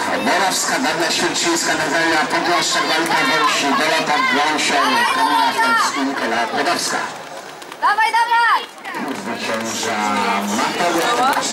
Borowska, Daria Świerczyńska, Nazaria Podlaszczak, Walka Wąsi, Dorota Błąsior, Kamila Felsky, Nikola Podowska. Dawaj, dawaj! Zwycięża Mateusza.